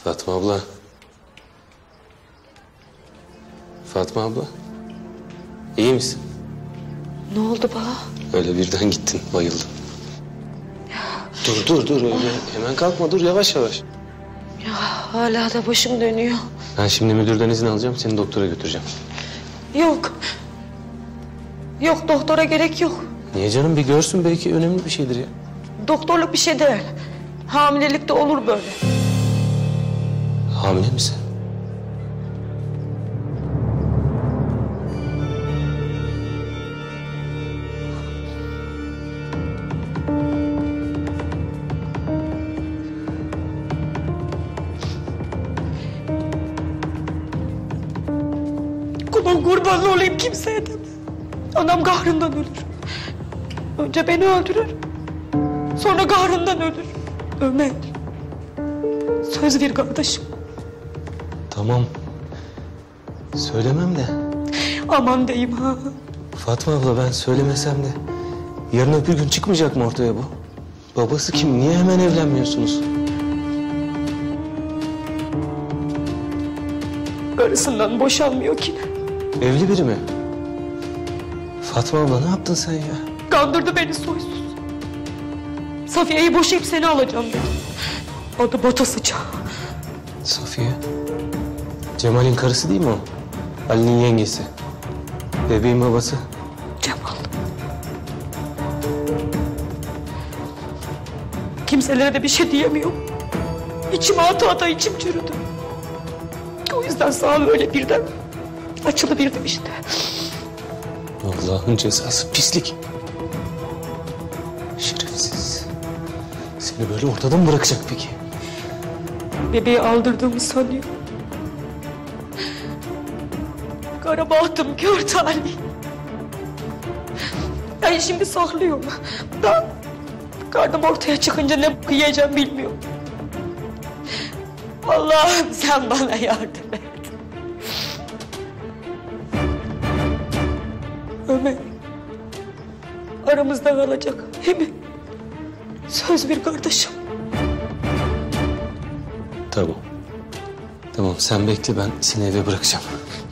Fatma abla. Fatma abla. İyi misin? Ne oldu bana? Öyle birden gittin, bayıldın. Dur öyle hemen kalkma, dur yavaş yavaş. Ya hala da başım dönüyor. Ben şimdi müdürden izin alacağım, seni doktora götüreceğim. Yok. Yok, doktora gerek yok. Niye canım, bir görsün, belki önemli bir şeydir ya. Doktorluk bir şey değil. Hamilelikte olur böyle. Hamile misin? Kulun kurbanı olayım, kimseye deme. Anam kahrından ölür. Önce beni öldürür. Sonra kahrından ölür. Ömer. Söz ver kardeşim. Tamam. Söylemem de. Aman diyeyim ha. Fatma abla, ben söylemesem de yarın öbür gün çıkmayacak mı ortaya bu? Babası kim? Niye hemen evlenmiyorsunuz? Karısından boşanmıyor ki. Evli biri mi? Fatma abla, ne yaptın sen ya? Kandırdı beni soysuz. Safiye'yi boşayıp seni alacağım dedi. Adı Batasıca. Safiye. Cemal'in karısı değil mi o? Ali'nin yengesi. Bebeğin babası. Cemal. Kimselere de bir şey diyemiyorum. İçime ata içim çürüdü. O yüzden sağ ol, öyle birden açılıverdim işte. Allah'ın cezası, pislik. Şerefsiz. Seni böyle ortada mı bırakacak peki? Bebeği aldırdığımı sanıyor. Kara bahtım, kör talih. Ben şimdi saklıyorum. Da karnım ortaya çıkınca ne yiyeceğim bilmiyorum. Allah'ım sen bana yardım et. Ömer. Aramızda kalacak, değil mi? Söz ver kardeşim. Tamam. Tamam, sen bekle, ben seni eve bırakacağım.